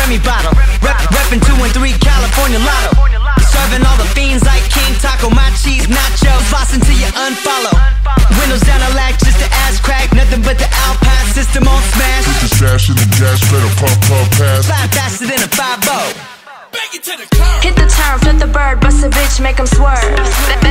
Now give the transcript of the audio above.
Remy bottle. Reppin' 2 and 3 California Lotto. Serving all the fiends like King Taco, my cheese nachos. Boss until you unfollow. Windows down a lack just the ass crack. Nothing but the Alpine system on smash. Put the sash in the gas, better pump pass. Fly faster than a 5-0. Hit the turn, flip the bird, bust a bitch, make 'em swerve.